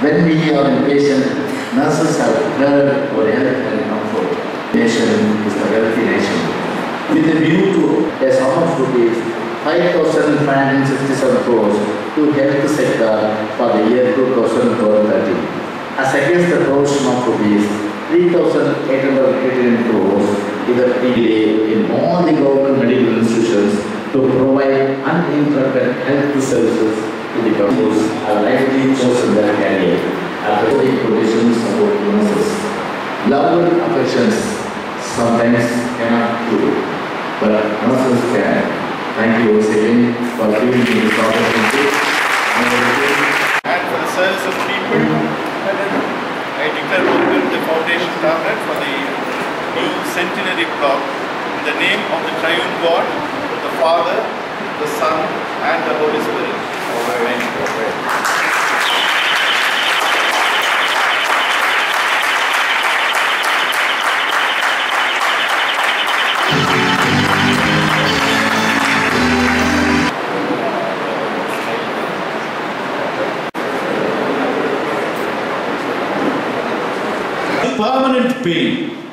When we are impatient, nurses have heard our health and comfort. Nation is a wealthy nation. With a view to a sum of rupees 5,567 crores to health sector for the year 2030, as against the provision of rupees 3,818 crores is a delay in all the government medical institutions to provide uninterrupted health services to the couples have likely chosen their career after the conditions about nurses. Love and affections sometimes cannot do, but nurses can. Thank you once again for giving me this opportunity. And for the service of people, I declare open the foundation tablet for the new centenary block in the name of the triune God, the Father, the Son, and the Holy Spirit. Amen. Permanent pain